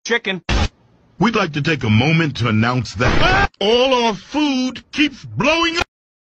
chicken. We'd like to take a moment to announce that all our food keeps blowing up.